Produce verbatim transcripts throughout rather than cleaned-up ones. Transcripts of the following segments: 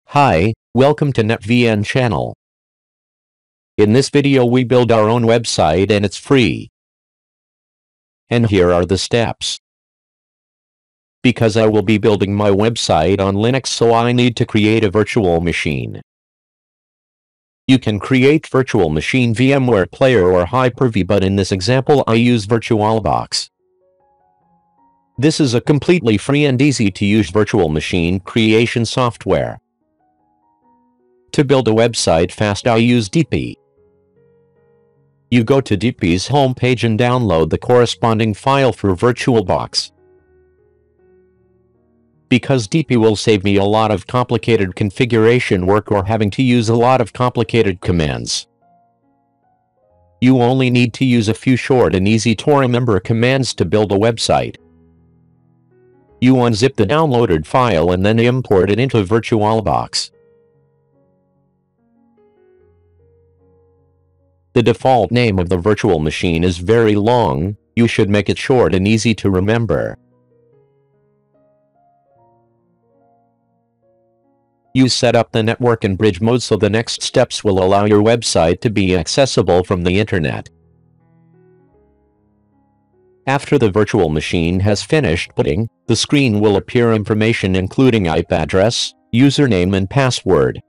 Hi, welcome to netvn channel. In this video we build our own website and it's free. And here are the steps. Because I will be building my website on Linux, so I need to create a virtual machine. You can create virtual machine VMware Player or Hyper-V, but in this example I use VirtualBox. This is a completely free and easy to use virtual machine creation software. To build a website fast, I use D P. You go to D P's homepage and download the corresponding file for VirtualBox. Because D P will save me a lot of complicated configuration work or having to use a lot of complicated commands. You only need to use a few short and easy to remember commands to build a website. You unzip the downloaded file and then import it into VirtualBox. The default name of the virtual machine is very long. You should make it short and easy to remember. You set up the network in bridge mode, so the next steps will allow your website to be accessible from the internet. After the virtual machine has finished booting, the screen will appear information including I P address, username and password.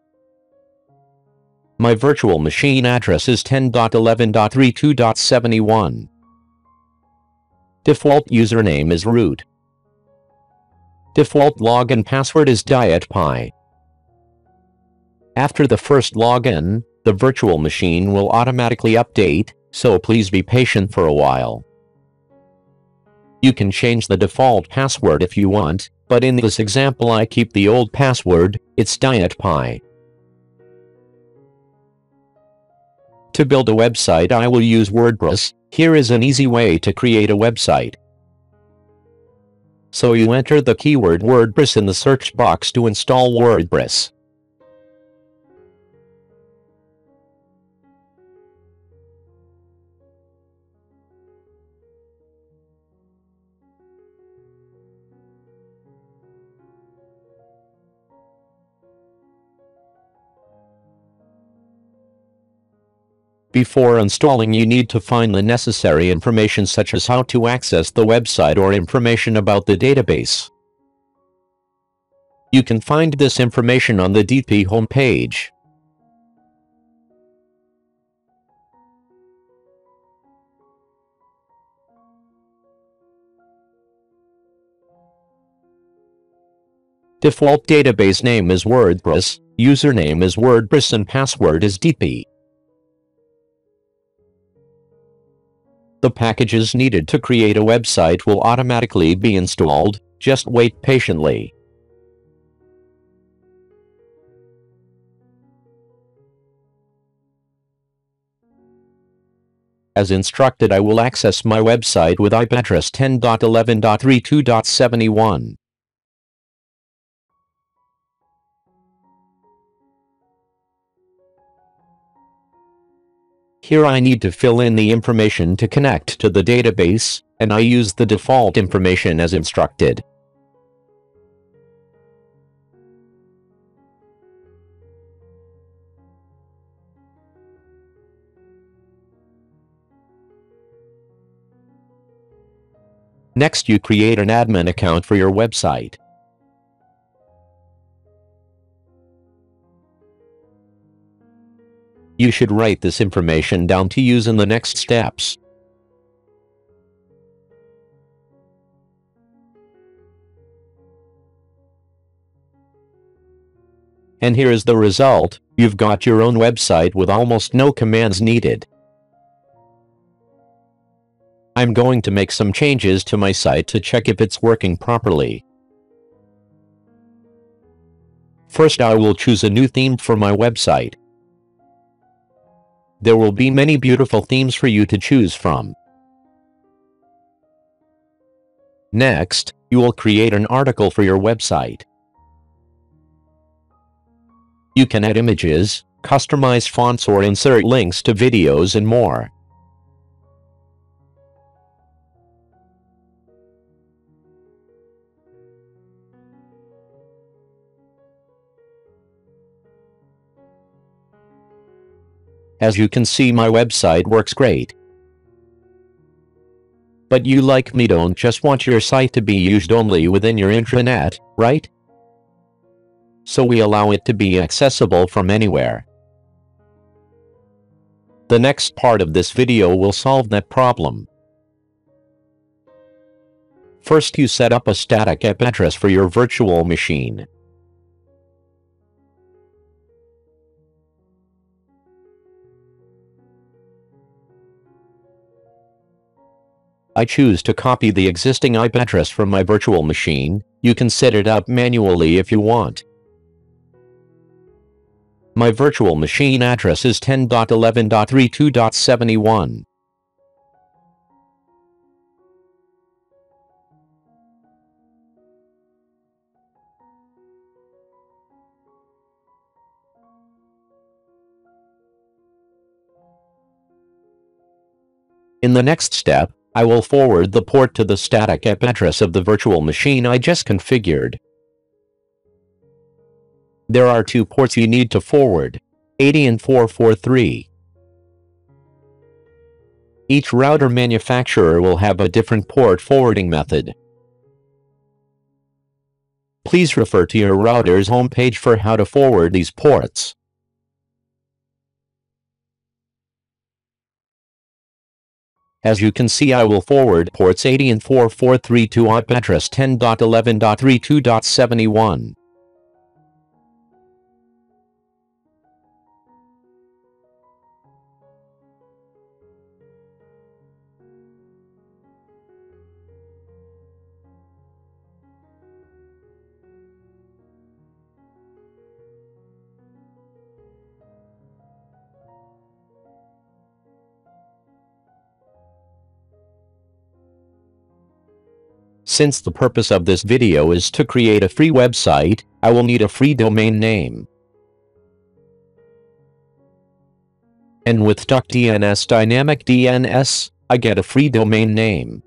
My virtual machine address is ten dot eleven dot thirty-two dot seventy-one. Default username is root. Default login password is dietpy. After the first login, the virtual machine will automatically update, so please be patient for a while. You can change the default password if you want, but in this example I keep the old password. It's dietpy. To build a website I will use WordPress. Here is an easy way to create a website. So you enter the keyword WordPress in the search box to install WordPress. Before installing, you need to find the necessary information such as how to access the website or information about the database. You can find this information on the D P homepage. Default database name is WordPress, username is WordPress and password is D P. The packages needed to create a website will automatically be installed. Just wait patiently. As instructed, I will access my website with I P address ten dot eleven dot thirty-two dot seventy-one. Here I need to fill in the information to connect to the database, and I use the default information as instructed. Next, you create an admin account for your website. You should write this information down to use in the next steps. And here is the result. You've got your own website with almost no commands needed. I'm going to make some changes to my site to check if it's working properly. First, I will choose a new theme for my website. There will be many beautiful themes for you to choose from. Next, you will create an article for your website. You can add images, customize fonts, or insert links to videos and more. As you can see, my website works great. But you, like me, don't just want your site to be used only within your intranet, right? So we allow it to be accessible from anywhere. The next part of this video will solve that problem. First, you set up a static I P address for your virtual machine. I choose to copy the existing I P address from my virtual machine. You can set it up manually if you want. My virtual machine address is ten dot eleven dot thirty-two dot seventy-one. In the next step, I will forward the port to the static I P address of the virtual machine I just configured. There are two ports you need to forward, eighty and four forty-three. Each router manufacturer will have a different port forwarding method. Please refer to your router's homepage for how to forward these ports. As you can see, I will forward ports eighty and four forty-three to I P address ten dot eleven dot thirty-two dot seventy-one. Since the purpose of this video is to create a free website, I will need a free domain name. And with DuckDNS Dynamic D N S, I get a free domain name.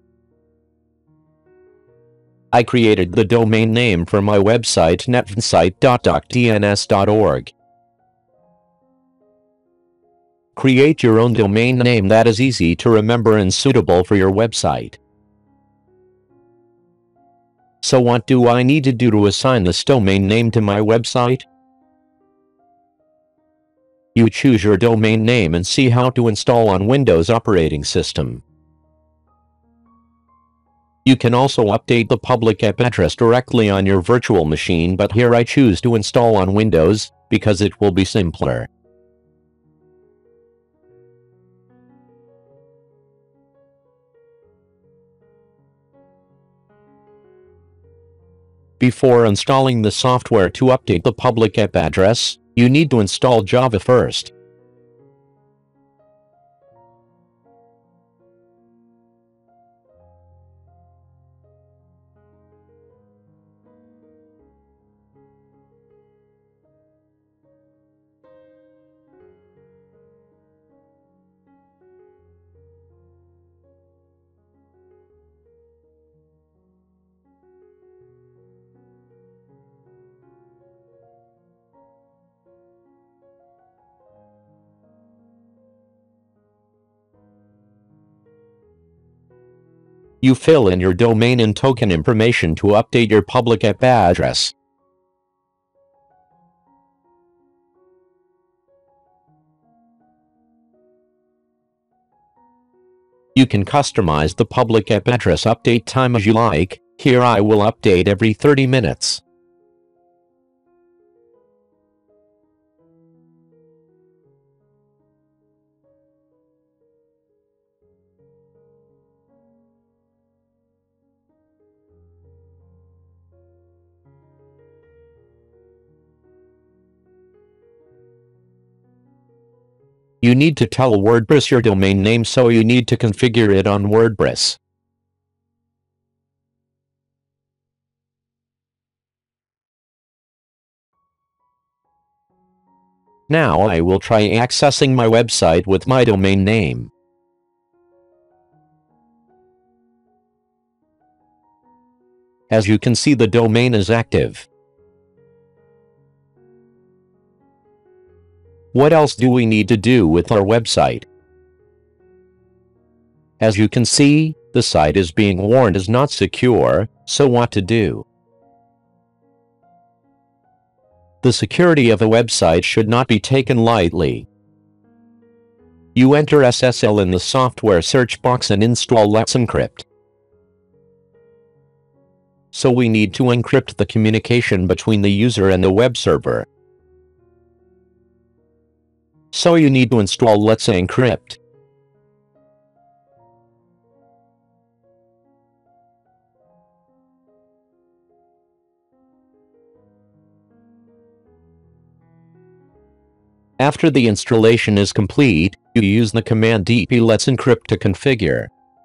I created the domain name for my website netvn dot duck d n s dot org. Create your own domain name that is easy to remember and suitable for your website. So what do I need to do to assign this domain name to my website? You choose your domain name and see how to install on Windows operating system. You can also update the public I P address directly on your virtual machine, but here I choose to install on Windows because it will be simpler. Before installing the software to update the public I P address, you need to install Java first. You fill in your domain and token information to update your public I P address. You can customize the public I P address update time as you like. Here I will update every thirty minutes. You need to tell WordPress your domain name, so you need to configure it on WordPress. Now I will try accessing my website with my domain name. As you can see, the domain is active. What else do we need to do with our website? As you can see, the site is being warned is not secure, so what to do? The security of a website should not be taken lightly. You enter S S L in the software search box and install Let's Encrypt. So we need to encrypt the communication between the user and the web server. So you need to install Let's Encrypt. After the installation is complete, you use the command D P Let's Encrypt to configure.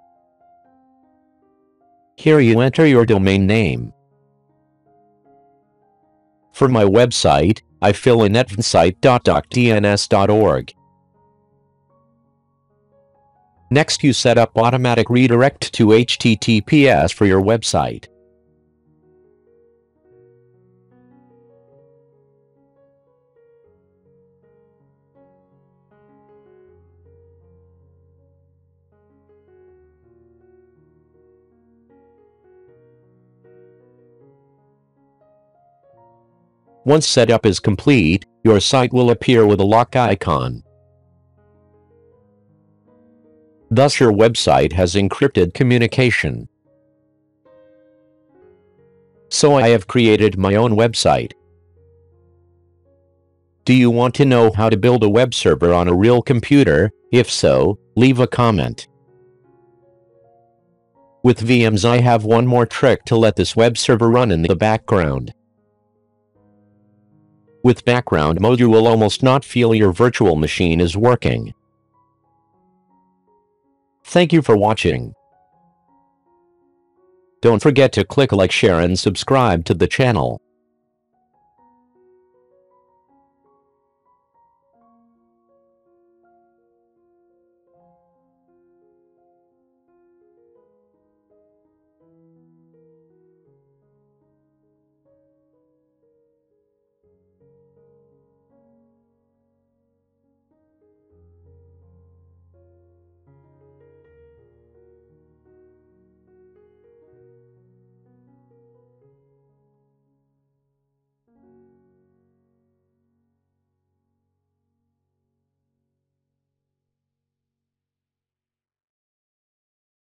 Here you enter your domain name. For my website, I fill in netvn dot doc d n s dot org. Next you set up automatic redirect to H T T P S for your website. Once setup is complete, your site will appear with a lock icon. Thus your website has encrypted communication. So I have created my own website. Do you want to know how to build a web server on a real computer? If so, leave a comment. With V Ms I have one more trick to let this web server run in the background. With background mode you will almost not feel your virtual machine is working. Thank you for watching. Don't forget to click like, share and subscribe to the channel.